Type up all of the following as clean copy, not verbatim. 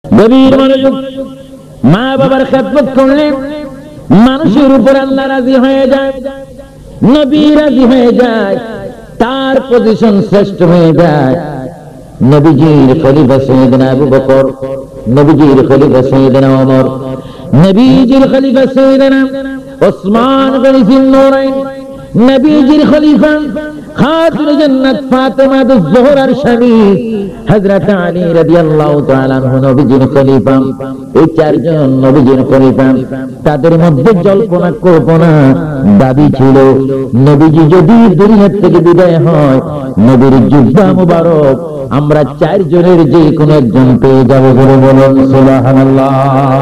গভীর মনোযোগ। মা বাবার খেদমত করলে মানুষের উপর আল্লাহ রাজি হয়ে যায়, নবী রাজি হয়ে যায়, তার পজিশন শ্রেষ্ঠ হয়ে যায়। নবীজির খলিফা সাইয়েদনা আবু বকর, নবীজির খলিফা সাইয়েদনা ওমর, নবীজির খলিফা সাইয়েদনা ওসমান গনি জিন নূরাইন, নবীজির খলিফা খাতুনে জান্নাত ফাতেমা আজ-জোহরার স্বামী হযরত আলী রাদিয়াল্লাহু তাআলা আনহু নবীজির খলিফা। এই চারজন নবীজির খলিফা, তাদের মধ্যে জল্পনা কল্পনা দাবি ছিল নবীজি যদি দুনিয়া থেকে বিদায় হয়, নবীর জিহ্বা মুবারক আমরা চারজনের যে কোনো একজন পেয়ে যাব। বলে বলুন সুবহানাল্লাহ।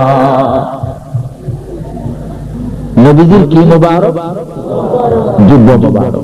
নবীজির কি মুবারক? জিহ্বা মুবারক।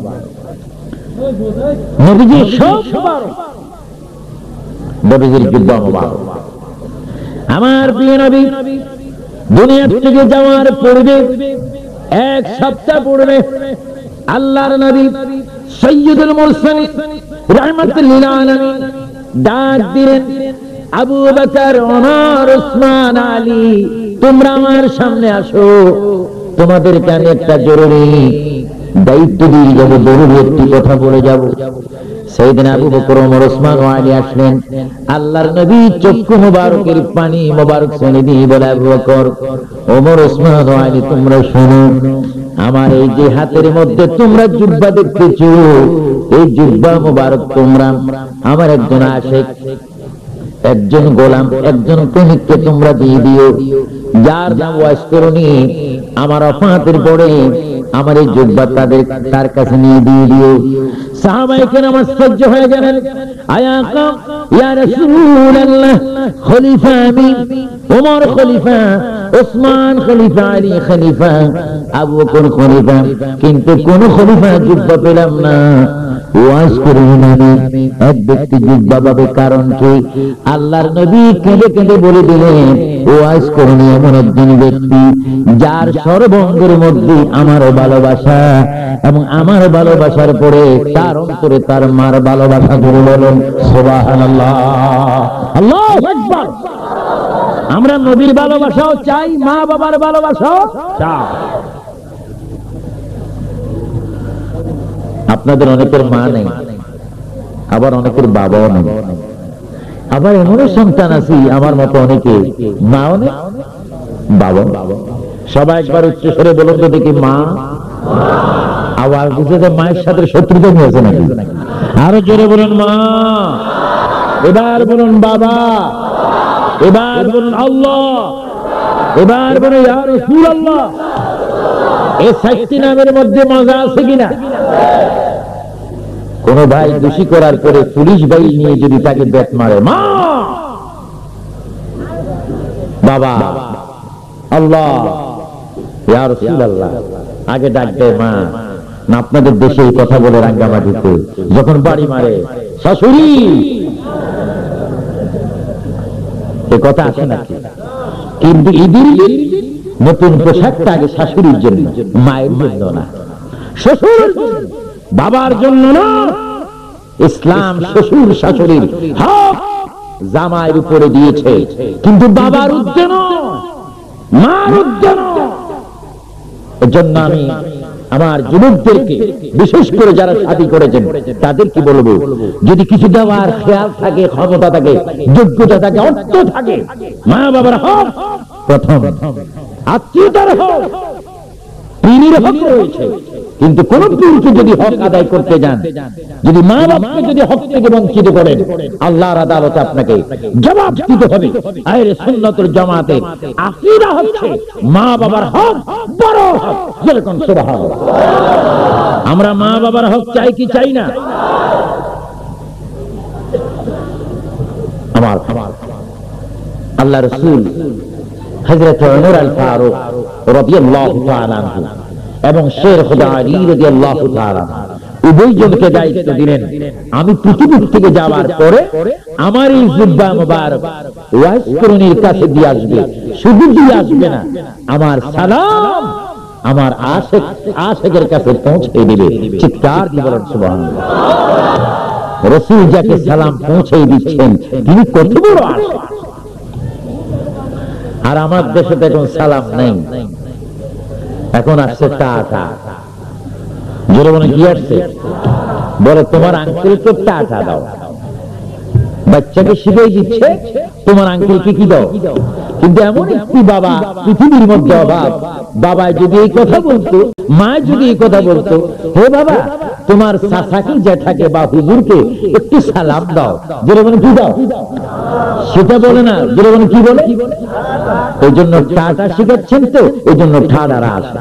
নবীজির সব মুবারক, নবীজির জিহ্বা মুবারক। আমার প্রিয় নবী দুনিয়া থেকে যাওয়ার পূর্বে এক সপ্তাহ পূর্বে আল্লাহর নবী সাইয়্যিদুল মুরসালিন রাহমাতুল লিল আলামিন ডাক দিলেন, আবু বকর, ওমর, ওসমান, আলী, তোমরা আমার সামনে আসো, তোমাদেরকে আমি একটা জরুরি দায়িত্ব দিয়ে যাব, জরুরি একটি কথা বলে যাব। সাইয়েদনা আবু বকর, ওমর, ওসমান ও আলী আসলেন। আল্লাহর নবী চক্ষু মোবারকের পানি মোবারক ছেড়ে দিয়ে বলে, আবু বকর, ওমর, ওসমান ও আলী, তোমরা শোনো, আমার এই যে হাতের মধ্যে তোমরা জিহ্বা দেখতেছো, এই জিহ্বা মোবারক তোমরা আমার একজন আশিক, একজন গোলাম, একজন প্রেমিককে তোমরা দিয়ে দিও, যার নাম ওয়াইস করুনি। আমার ওফাতের পরে আমার এই জিহ্বা তার কাছে নিয়ে দিয়ে দিও। সাহাবায়ে কেরাম আশ্চর্য হয়ে গেলেন, আয়াকা ইয়া রাসূলুল্লাহ, খলিফা আমি, ওমর খলিফা, ওসমান খলিফা, আলী খলিফা, আবু বকর খলিফা, কিন্তু কোন খলিফা জিহ্বা পেলাম না। ওয়াজ করুন আমি এক ব্যক্তি জিহ্বা পাবে, কারণ কি? আল্লাহর নবী কেঁদে কেঁদে বলে দিলেন, ওয়াজ করুন এমন একজন ব্যক্তি যার সর্বঙ্গের মধ্যে আমার ভালোবাসা, এবং আমার ভালোবাসার পরে তার অন্তরে তার মার ভালোবাসা। ধরে বলুন সুবহানাল্লাহ, আল্লাহু আকবার। আমরা নবীর ভালোবাসাও চাই, মা বাবার ভালোবাসাও চাই। আপনাদের অনেকের মা নেই, আবার অনেকের বাবাও নেই, আবার এমন সন্তান আছে আমার মতো অনেকে মাও নেই, বাবা। সবাই একবার উচ্চ স্বরে বলুন তো দেখি, মা। আবার বুঝতে মায়ের সাথে শত্রুতা নিয়েছে নাকি? আরো জোরে বলুন মা। এবার বলুন বাবা, এবার বলুন আল্লাহ, এবার বলুন ইয়া রাসূলুল্লাহ। এই সাতটি নামের মধ্যে মজা আছে কিনা? কোন ভাই দোষী করার পরে পুলিশ ভাই নিয়ে যদি তাকে ব্যাট মারে, মা, বাবা, আল্লাহ, ইয়া রাসূলুল্লাহ, আগে ডাক দেয় মা। না আপনাদের দেশে এই কথা বলে রাঙ্গামাটিতে যখন বাড়ি মারে, শাশুড়ি, এ কথা আসে নাকি? কিন্তু ঈদের নতুন পোশাকটা আগে শাশুড়ির জন্য, মায়ের জন্য না, শ্বশুরের জন্য, বাবার জন্য না। ইসলাম শ্বশুর শাশুড়ির হক জামাইয়ের উপরে দিয়েছে, কিন্তু বাবার উদ্দে নয়, মার উদ্দে নয়। এজন্য আমি আমার যুবকদেরকে, বিশেষ করে যারা শাদী করেছেন, তাদের কি বলবো, যদি কিছু দেওয়ার খেয়াল থাকে, ক্ষমতা থাকে, যোগ্যতা থাকে, অর্থ থাকে, মা বাবার হক প্রথম, আত্মীয়তার হক, পীরের হক রয়েছে, কিন্তু কোন পীরকে যদি হক আদায় করতে যান, যদি মা বাবাকে যদি হক থেকে বঞ্চিত করেন, আল্লাহর আদালতে আপনাকে জবাব দিতে হবে। আহলে সুন্নাতুল জামাতের আকীদা হচ্ছে মা বাবার হক বড় হক। যেরকম সুবহানাল্লাহ। আমরা মা বাবার হক চাই কি চাই না? আমার আল্লাহ রাসূল হযরত ওমর আল ফারুক রাদিয়াল্লাহু তাআলা আনহু এবং শের খুদা আলী রাদিয়াল্লাহু তাআলা উভয়জনকে দায়িত্ব দিলেন, আমি পৃথিবী থেকে যাওয়ার পরে আমার এই জিহ্বা মুবারক ওয়াইস করুনির কাছে দিয়ে আসবে, শুধু দিয়ে আসবে না, আমার সালাম আমার আশিকের কাছে পৌঁছে দেবে। চিৎকার দিয়ে বলেন সুবহানাল্লাহ। রাসূল যাকে সালাম পৌঁছে দিচ্ছেন তিনি কত বড় আশিক। আর আমার দেশে তো এখন সালাম নেই, এখন আসছে টাটা। জোরে বলে কি আসছে? বলে তোমার আঙ্কেলকে টাটা দাও। বাচ্চাকে শিখিয়ে দিচ্ছে তোমার আঙ্কেলকে কি দাও। কিন্তু এমন একটি বাবা পৃথিবীর মধ্যে অভাব, বাবা যদি এই কথা বলতো, মা যদি এই কথা বলতো, হে বাবা তোমার চাচাকে জ্যাঠাকে বা হুজুরকে একটু সালাম দাও, জোরে বলে কি দাও, সেটা বলে না, জোরে বলে কি বলে? ওই জন্য টাটা শিখাচ্ছেন, তো ওই জন্য ঠাডারা আসে।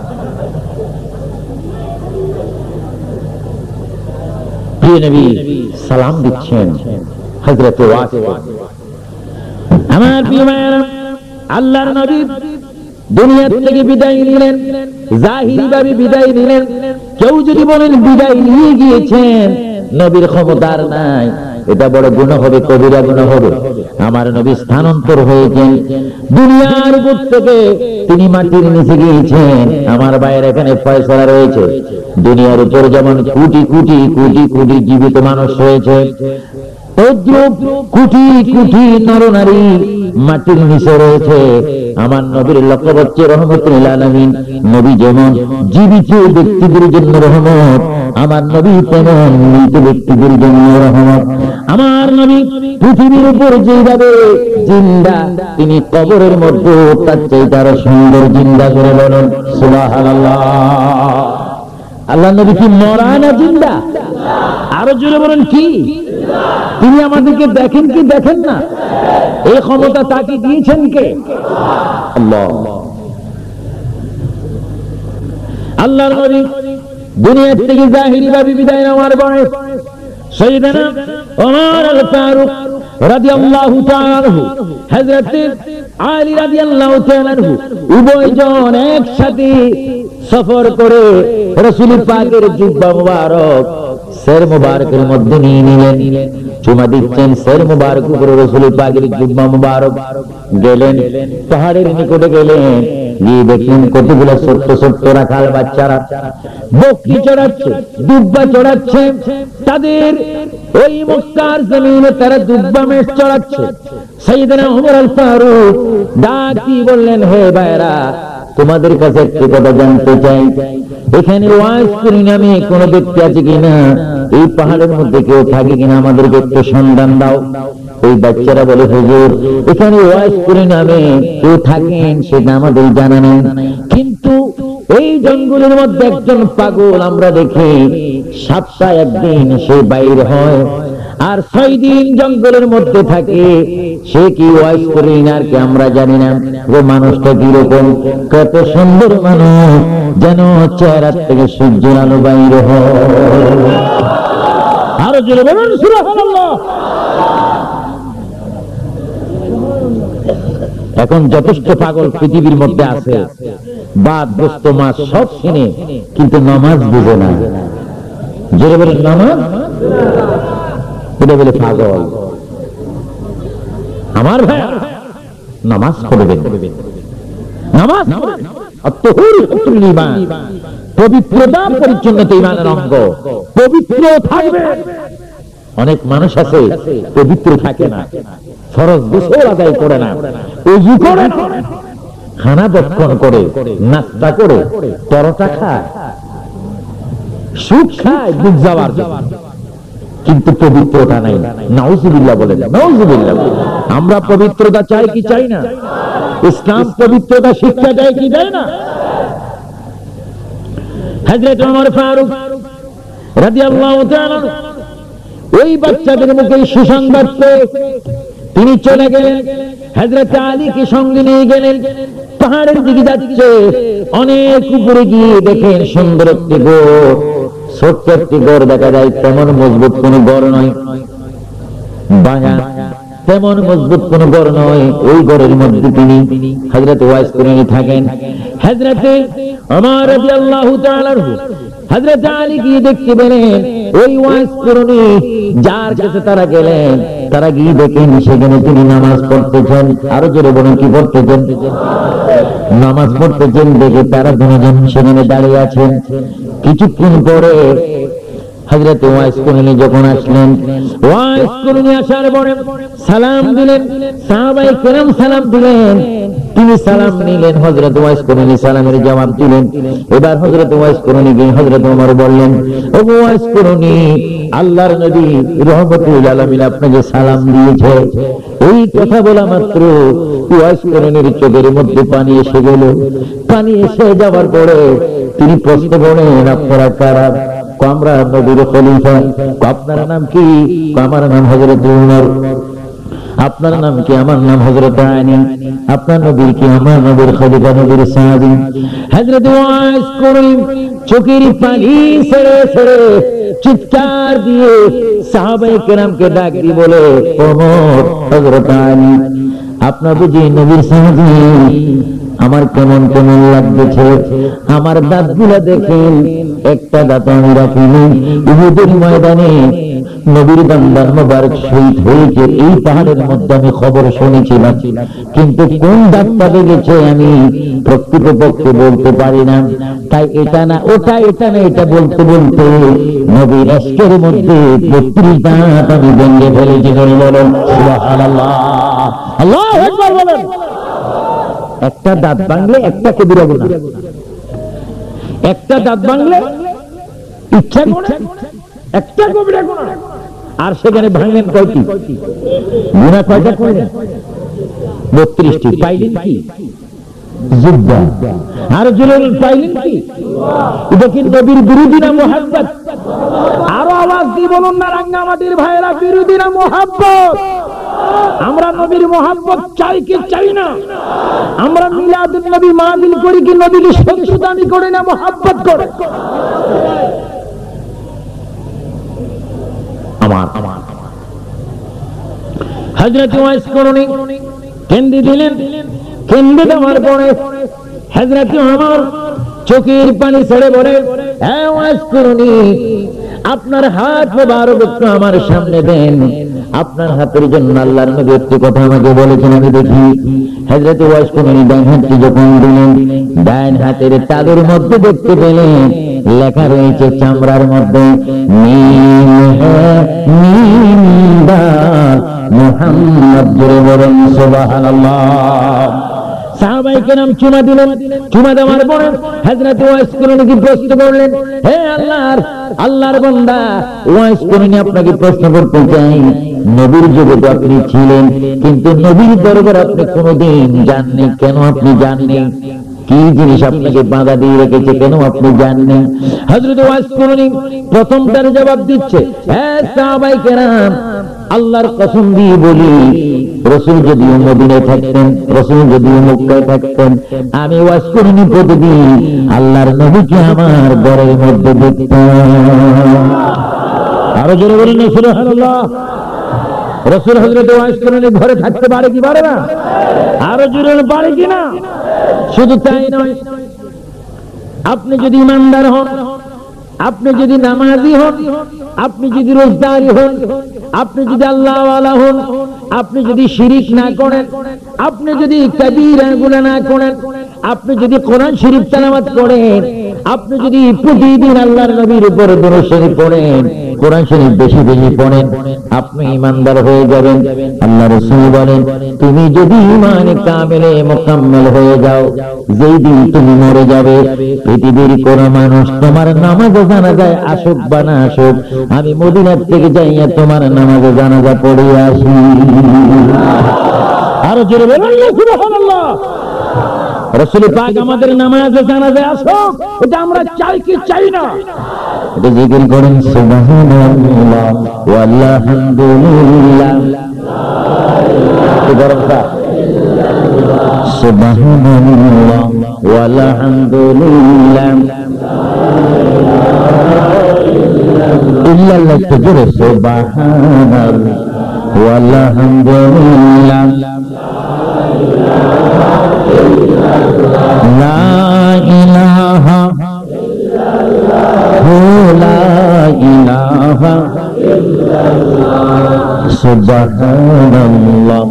প্রিয় নবী সালাম দিচ্ছেন হযরত ওয়াসিফ। আমার প্রিয় ভাইয়েরা, আল্লাহর নবী দুনিয়া থেকে বিদায় নিলেন, জাহিরি ভাবে বিদায় নিলেন। কেউ যদি বলেন বিদায় নিয়ে গিয়েছেন, নবীর ক্ষমতার নাই, এটা বড় গুনাহ হবে, কবিরা গুনাহ হবে। আমার নবী স্থানান্তর হয়েছেন দুনিয়ার উপর থেকে, তিনি মাটির নিচে গিয়েছেন। আমার ভাইয়ের এখানে ফয়সালা রয়েছে, দুনিয়ার উপর যেমন কোটি কোটি কোটি কোটি জীবিত মানুষ রয়েছে, কোটি কোটি নরনারী মাটির নিচে রয়েছে। আমার নবীর লক্ষ্য হচ্ছে রহমতুল আলামিন। নবী যেমন জীবিত ব্যক্তিদের জন্য রহমত, আমার নবী তেমন মৃত ব্যক্তিদের জন্য রহমত। আমার নবী পৃথিবীর উপর যেভাবে জিন্দা, তিনি কবরের মধ্যে তার চাইতে আরো সুন্দর জিন্দা করে বলেন সুবহানাল্লাহ। আল্লাহ নবী কি মরা না জিন্দা? আরো জোরে বলেন কি? তিনি আমাদেরকে দেখেন কি দেখেন না? এই ক্ষমতা তাকে দিয়েছেন কে? আল্লাহ। আল্লাহর নবী দুনিয়া থেকে জাহিরি ভাবে বিদায় নেওয়ার পরে সাইয়েদনা ওমর আল ফারুক রাদিয়াল্লাহু তাআলা আনহু, হযরত আলী রাদিয়াল্লাহু তাআলা আনহু উভয়জন একসাথে সফর করে রাসূল পাকের জুব্বা মুবারক সের মুবারকের মধ্যে নিয়ে নিলেন। চুমা দিচ্ছেন সের মুবারক উপরে রাসূল পাকের জুব্বা মুবারক। গেলেন পাহাড়ের নিকটে, গেলেন গিয়ে দেখলেন কতগুলো ছোট্ট ছোট্ট রাখাল বাচ্চারা বকরি চড়াচ্ছে, দুব্বা চড়াচ্ছে। তাদের ওই মক্কার জমিনে তারা দুব্বা মেষ চড়াচ্ছে। সাইয়েদনা ওমর আল ফারুক ডাক দিয়ে বললেন, হে ভাইরা, তোমাদের কাছে একটি কথা জানতে চাই, এখানে ওয়াইস করি নামে কোন ব্যক্তি আছে কিনা? এই পাহাড়ের মধ্যে কেউ থাকে কিনা? আমাদেরকে একটু সন্ধান দাও। ওই বাচ্চারা বলে, হুজুর এখানে ওয়াইস করি নামে কেউ থাকেন সেটা আমাদের জানা নেই, কিন্তু এই জঙ্গলের মধ্যে একজন পাগল আমরা দেখি সপ্তাহে একদিন সে বাইর হয় আর 6 দিন জঙ্গলের মধ্যে থাকে। সে কি ওয়াইস করি না আর কি আমরা জানি না। ও মানুষটা কিরকম, কত সুন্দর মানুষ, যেন চেহারা থেকে সূর্যের আলো বাইর হয়। আরো জোরে বলুন সুবহানাল্লাহ। এখন যথেষ্ট পাগল পৃথিবীর মধ্যে আছে, বাদ গোস্ত মাছ সব চিনে, কিন্তু নামাজ বুঝে না। জোরে বলেন নামাজ, এটা বলে পাগল। আমার ভাই নামাজ পড়বেন, নামাজ পবিত্রতা পরিচ্ছন্নতা ঈমানের অঙ্গ, পবিত্র থাকবে। অনেক মানুষ আছে পবিত্র থাকে না, ফরজ গোসল আদায় করে না, ওযু করে না, খানা ভক্ষণ করে, নাস্তা করে, পরোটা খায়, সুদ খায় বুঝ যাওয়ার জন্য, কিন্তু পবিত্রতা নাই। নাউজুবিল্লাহ বলেন, নাউজুবিল্লাহ। আমরা পবিত্রতা চাই কি চাই না? ইসলাম পবিত্রতা শিক্ষা দেয় কি দেয় না? হযরত ওমর ফারুক রাদিয়াল্লাহু তাআলা ওই বাচ্চাদের মুখে সুসংবাদ পেয়ে তিনি চলে গেলেন, হযরত আলীকে সঙ্গে নিয়ে গেলেন। পাহাড়ের দিকে যাচ্ছে, অনেক উপরে গিয়ে দেখেন সুন্দর একটি গোর, ছোট্ট একটি গড় দেখা যায়, তেমন মজবুত কোন গড় নয়, ভাঙা, তেমন মজবুত কোন গড় নয়। ওই গড়ের মধ্যে তিনি হযরত ওয়াইস করে থাকেন। হযরত ওমর রাদিয়াল্লাহু তাআলা হযরত আলী গিয়ে দেখতে পেলেন ওই ওয়াইস করনি যার কাছে তারা গেলেন, তারা গিয়ে দেখেন সেখানে তিনি নামাজ পড়তেছেন। আরো জোরে বলুন কি পড়তেছেন? নামাজ পড়তেছেন। দেখে তারা দুজন সেখানে দাঁড়িয়ে আছেন। কিছুক্ষণ পরে হযরত ওয়াইস করনি যখন আসলেন, ওয়াইস করনি আসার পরে সালাম দিলেন, সাহাবায়ে কেরাম সালাম দিলেন, তিনি সালাম নিলেন, হযরত ওয়াইস করনি সালামের জবাব দিলেন। এবার হযরত ওয়াইস করনি গিয়ে হযরত ওমর বললেন, ও ওয়াইস করনি, আল্লাহর নবী রহমতুল আলামিন আপনাকে সালাম দিয়েছে। এই কথা বলা মাত্র ওয়াইস করনির চোখের মধ্যে পানি এসে গেল। পানি এসে যাওয়ার পরে তিনি প্রশ্ন করেন, আপনারা কারা? আমরা নবীর খলিফা। আপনার নাম কি? আমার নাম হযরত উমর। আপনার নাম কি? আমার নাম হযরত আলী। আপনার নবীর কি? আমার নবীর খলিফা, নবীর সাহাবী। হযরত ওয়াইস করনি চোখের পানি ছেড়ে ছেড়ে চিৎকার দিয়ে সাহাবায়ে কেরামকে ডাক দিয়ে বলে, ওমর, হযরত আলী, আপনার বুঝি নবীর সাহাবী? আমার কেমন কেমন লাগতেছে, আমার দাঁতগুলা দেখেন, একটা দাঁত আমি রাখিনি। উহুদের ময়দানে নবীর বান্দার মোবারক শহীদ হয়েছে, এই পাহাড়ের মধ্যে আমি খবর শুনেছিলাম, কিন্তু কোন দাঁতটা লেগেছে আমি প্রকৃতপক্ষে বলতে পারি না। তাই এটা না ওটা, এটা না এটা বলতে বলতে নবীর আজকের মধ্যে ৩২ দাঁত আমি ভেঙে ফেলেছি। বলুন সুবহানাল্লাহ, আল্লাহু আকবার বলেন। একটা দাঁত ভাঙলে একটা কবিরা গুনাহ, একটা দাঁত ভাঙলে ইচ্ছা করে একটা কবিরা গুনাহ। আর সেখানে ভাঙলেন কয়টি গুনাহ? কয়টা করলেন? ৩২টি। পাইলেন কি? যুদ্ধা। আর জোরে পাইলেন কি? এটা কি নবীর বিরোধী না মুহাব্বত? আরো আওয়াজ দিয়ে বলুন না রাঙ্গামাটির ভাইয়েরা, বিরোধী না মুহাব্বত? আমরা নবীর মুহাব্বত চাই কি চাই না? আমরা মিলাদুন নবী মাহফিল করি কি নবীর সন্তুষ্টি করে না মুহাব্বত করে? আমার হযরত ওয়াইস করনি কেন্দ্রে দিলেন। কেন্দ্রে দেওয়ার পরে হযরত ওমর চোখের পানি ছেড়ে বলে, হে ওয়াইস করনি, আপনার হাত মোবারক একটু আমার সামনে দেন। আপনার হাতের জন্য আল্লাহর নবী একটি কথা আমাকে বলেছেন, আমি দেখি। হযরত ওয়াইস করনি ডান হাতটি যখন দিলেন, ডান হাতের তালুর মধ্যে দেখতে পেলেন লেখা রয়েছে চামড়ার মধ্যে, মিম হ্যাঁ মিম দাল মুহাম্মদ। জোরে বলেন সুবহানাল্লাহ। সাহাবায়ে কেরাম চুমা দিলেন। চুমা দেওয়ার পরে হযরত ওয়াইস করনি প্রশ্ন করলেন, হে আল্লাহর বান্দা ওয়াইস করনি, আপনাকে প্রশ্ন করতে চাই, নবীর যুগে তো আপনি ছিলেন, কিন্তু নবীর দরবার আপনি কোনোদিন যাননি, কেন আপনি যাননি? কি জিনিস আপনাকে বাধা দিয়ে রেখেছে, কেন আপনি জানেন? হযরত ওয়াইস করনি প্রথমটার জবাব দিচ্ছে, হে সাহাবায়ে কেরাম, আল্লাহর কসম দিয়ে বলি, রাসূল যদি মদিনায় থাকতেন, রাসূল যদি মক্কায় থাকতেন, আমি ওয়াইস করনি প্রতিদিন আল্লাহর নবীকে আমার ঘরের মধ্যে দেখতাম। আরো জোরে বলেন সুবহানাল্লাহ। রাসূল হযরত ওয়াইস করনি ঘরে থাকতে পারে কি পারে না? আরো জোরে পারে কি না? শুধু তাই নয়, আপনি যদি ইমানদার হন, আপনি যদি নামাজি হন, আপনি যদি রোজদারি হন, আপনি যদি আল্লাহওয়ালা হন, আপনি যদি শিরিক না করেন, আপনি যদি কবিরা গুনাহ না করেন, আপনি যদি কোরআন শরীফ তেলাওয়াত করেন, আপনি যদি প্রতিদিন আল্লাহর নবীর উপর দরুদ শরীফ পড়েন, কোরআন শরীফ বেশি বেশি পড়েন, আপনি ইমানদার হয়ে যাবেন। আল্লাহ রাসূল বলেন, তুমি যদি ঈমানে কামেলে মুকাম্মাল হয়ে যাও, যেই দিন তুমি মরে যাবে, পৃথিবীর কোন মানুষ তোমার নামাজে জানাজায় আসুক বা না আসুক, আমি মদিনার থেকে যাইয়া তোমার নামাজে জানাজা পড়িয়ে আসি। আরো জোরে বলেন সুবহানাল্লাহ। রাসূল পাক আমাদের নামাজে জানাজায় আসুক, এটা আমরা চাই কি চাই না? এটা জিকির করেন সুবহানাল্লাহ ওয়ালহামদুলিল্লাহ, সুবহানাল্লাহ ওয়ালহামদুলিল্লাহ, ইল্লাল্লাহ, জোরে সুবহানাল্লাহ ওয়ালহামদুলিল্লাহ, লা ইলাহা লা ইলাহা সুবহানাল্লাহ,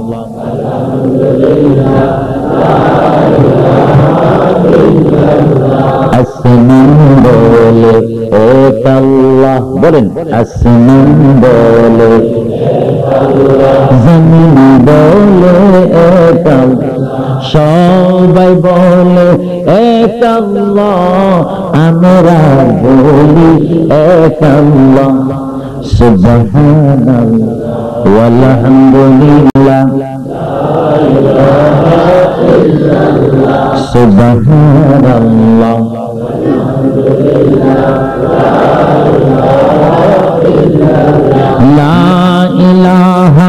আসমান বলে এক আল্লাহ, বলেন আসমান বলে জমিন বলে এক আল্লাহ, সবাই বলে এক আল্লাহ, আমরা বলি এক আল্লাহ। সুবহানাল্লাহ ওয়ালহামদুলিল্লাহ সুবহানাল্লাহ লা ইলাহা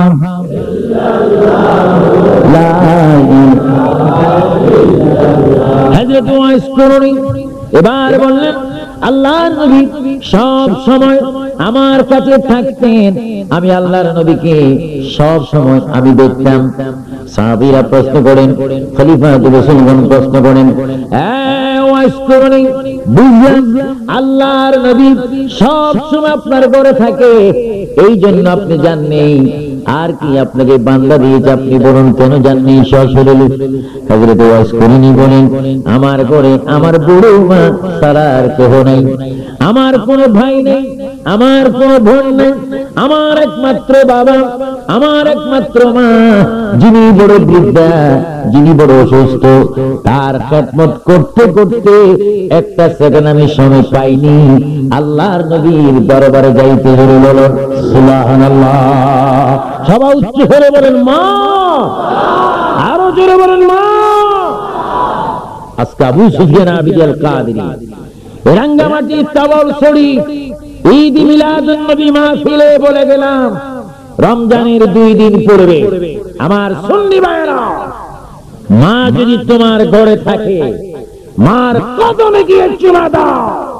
লা ইলাহা হযরত ওয়াইস করুনি এবার বললেন আল্লাহর নবী সব সময় আমার কাছে থাকতেন, আমি আল্লাহর নবীকে সব সময় আমি দেখতাম। সাহাবীরা প্রশ্ন করেন, খলিফা রাসূলগণ প্রশ্ন করেন, ওয়াইস করুনি বুঝলেন আল্লাহর নবী সব সময় আপনার ঘরে থাকে, এই জন্য আপনি জাননি, আর কি আপনাকে বান্দা দিয়েছে আপনি বলুন কেন জাননি? সশরীরে হযরত ওয়াইস করুনি বলেন, আমার ঘরে আমার বুড়ো মা ছাড়া আর কেহ নাই, আমার কোনো ভাই নেই, আমার কোনো বোন নেই, আমার একমাত্র বাবা, আমার একমাত্র মা, যিনি বড় বৃদ্ধা, যিনি বড় অসুস্থ, তার খেদমত করতে করতে একটা সেকেন্ড আমি সময় পাইনি আল্লাহর নবীর দরবারে যাইতে। জোরে বলেন সুবহানাল্লাহ। সবাই উচ্চ করে বলেন মা, আরো জোরে বলেন মা। আজকে আবু সুফিয়ান আবিদুল কাদেরী রাঙ্গামাটি তাওয়ালছড়ি ঈদ মিলাদুন নবী মাহফিলে বলে গেলাম, রমজানের 2 দিন পূর্বে আমার সুন্নি ভাইরা, মা যদি তোমার ঘরে থাকে মার কদমে গিয়ে চুমা দাও,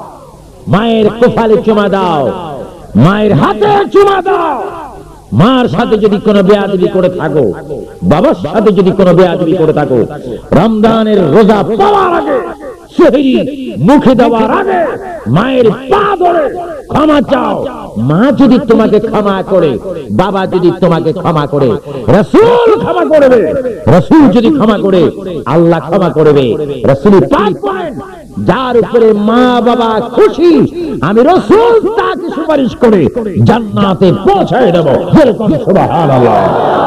মায়ের কপালে চুমা দাও, মায়ের হাতে চুমা দাও। মার সাথে যদি কোনো বেয়াদবি করে থাকো, বাবার সাথে যদি কোনো বেয়াদবি করে থাকো, রমজানের রোজা পাওয়ার আগে, সেহরি মুখে দেওয়ার আগে মায়ের পা ধরে ক্ষমা চাও। মা যদি তোমাকে ক্ষমা করে, বাবা যদি তোমাকে ক্ষমা করে, রাসূল ক্ষমা করবে, রাসূল যদি ক্ষমা করে আল্লাহ ক্ষমা করবে। রাসূল পাক বলেন, যার উপরে মা বাবা খুশি আমি রাসূল তাকে সুপারিশ করে জান্নাতে পৌঁছায় দেব। সুবহানাল্লাহ।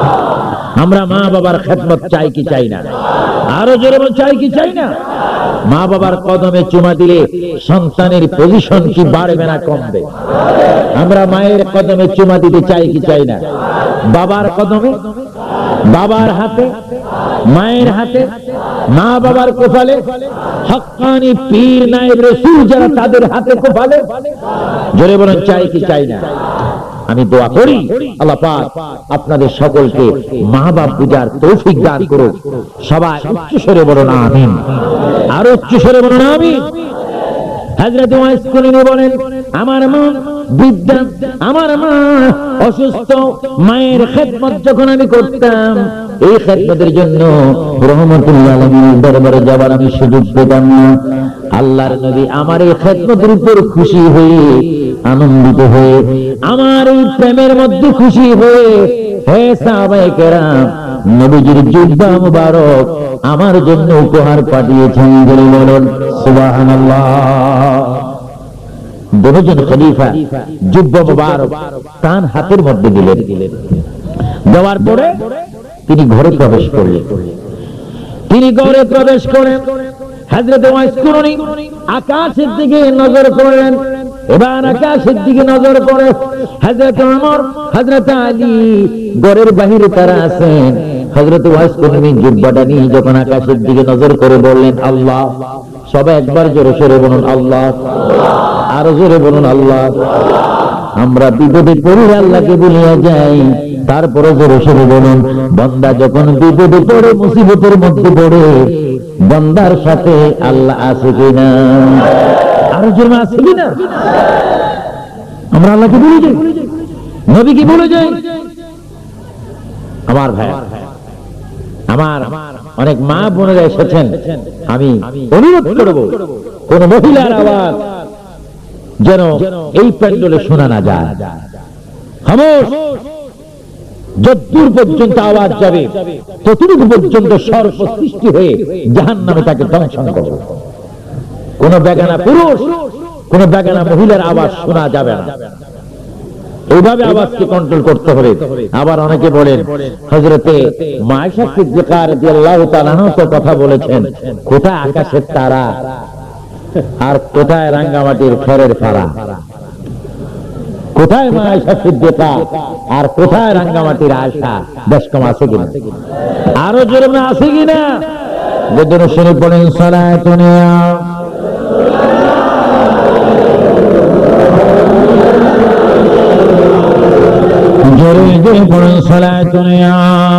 আমরা মা বাবার খেদমত চাই কি চাই না? আরো জোরে বল, চাই কি চাই না? মা বাবার কদমে চুমা দিলে সন্তানের পজিশন কি বাড়বে না কমবে? আমরা মায়ের কদমে চুমা দিতে চাই কি চাই না? বাবার কদমে, বাবার হাতে, মায়ের হাতে, মা বাবার কপালে, হক্কানি পীর নায়েব রাসূল যারা তাদের হাতে কপালে, জোরে বলেন চাই কি চাই না? আমি দোয়া করি আল্লাহ পাক আপনাদের সকলকে মা বাপ পূজার তৌফিক দান করুক। সবাই উচ্চ স্বরে বলুন আমিন, আর উচ্চ স্বরে বলুন আমিন। হযরত ওয়াইস করুনি বলেন, আমার মা বৃদ্ধা, আমার মা অসুস্থ, মায়ের খেদমত যখন আমি করতাম, এই খেদমতের জন্য রহমতুল্লাহ আলামিনের দরবারে যাবার আমি সুযোগ পেতাম না। আল্লাহর নবী আমার এই খেদমতের উপর খুশি হয়ে, আনন্দিত হয়ে, আমার এই প্রেমের মধ্যে খুশি হয়ে, হে সাহাবায়ে কেরাম, নবীজির জুব্বা মুবারক আমার জন্য উপহার পাঠিয়েছেন। বলে বলেন সুবহানাল্লাহ। দুজন খলিফা জুব্বা মুবারক তার হাতের মধ্যে দিলেন। দেওয়ার পরে তিনি ঘরে প্রবেশ করলেন। তিনি ঘরে প্রবেশ করেন, হযরত ওয়াইস করুনি আকাশের দিকে নজর করলেন। এবার আকাশের দিকে নজর করে হযরত ওমর, হযরত আলী ঘরের বাহিরে তারা আছেন। হযরত ওয়াইস করুনি জুব্বাটা নিয়ে যখন আকাশের দিকে নজর করে বললেন আল্লাহ। সবাই একবার জোরে সরে বলুন আল্লাহ, আরো জোরে বলুন আল্লাহ। আমরা বিপদে পড়লে আল্লাহকে ভুলিয়া যাই, তারপরে জোরে সরে বলুন, বান্দা যখন বিপদে পড়ে, মুসিবতের মধ্যে পড়ে, বান্দার সাথে আল্লাহ আছে কিনা? আরো জোরে আছে কিনা? আমরা আল্লাহকে ভুলে যাই, নবীকে ভুলে যাই। আমার ভাই, আমার অনেক মা বোনেরা এসেছেন, আমি অনুরোধ করব কোন মহিলার আওয়াজ যেন এই প্যান্ডেলে শোনা না যায়। খামোশ, যতদূর পর্যন্ত আওয়াজ যাবে ততদূর পর্যন্ত সর্প সৃষ্টি হয়ে জাহান্নামে তাকে দংশন করবে। কোন বেগানা পুরুষ, কোন বেগানা মহিলার আওয়াজ শোনা যাবে না। এইভাবে আওয়াজকে কন্ট্রোল করতে হবে। আবার অনেকে বলেন হযরতে মায়েশা সিদ্দিকা রাদিয়াল্লাহু তাআলা তো কথা বলেছেন, কোথায় আকাশের তারা আর কোথায় রাঙ্গামাটির খড়ের ফাড়া, কোথায় মায়েশা সিদ্দিকা আর কোথায় রাঙ্গামাটির আয়শা, বেশ কম আছে কিনা? আরো জোরে আছে কিনা? যেদিন শরীফ পড়েন সালাতুন ইয়া জোরে জোরে পড়েন সালাতুন ইয়া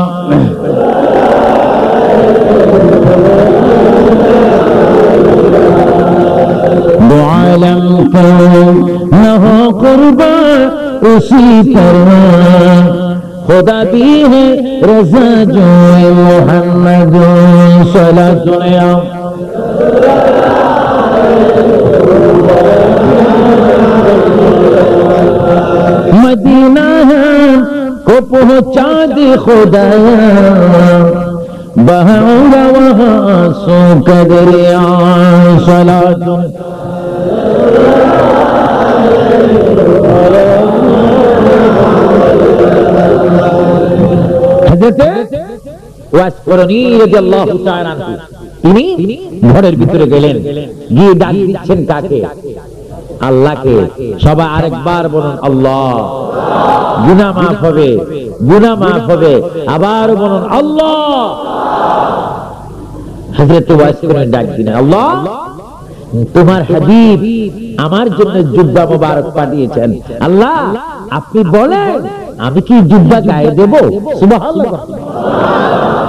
आलम को न हो कुर्बा उसी तरह खुदा भी है रज़ा जो मोहम्मद सल्लल्लाहु अलैहि मदीना को पहुंचा दे खुदा बहाऊंगा वहां सो कदरिया सलातु তিনি ঘরের ভিতরে গেলেন, গিয়ে ডাক দিচ্ছেন কাকে? আল্লাহকে। সবাই আরেকবার বলুন আল্লাহ। গুনাহ মাফ হবে, গুনাহ মাফ হবে। আবার বলুন আল্লাহ। হযরত ওয়াইস করে ডাক দিলেন, আল্লাহ তোমার হাবিব আমার জন্য জুব্বা মোবারক পাঠিয়েছেন, আল্লাহ আপনি বলেন আমি কি জুব্বা গায়ে দেব? সুবহানাল্লাহ।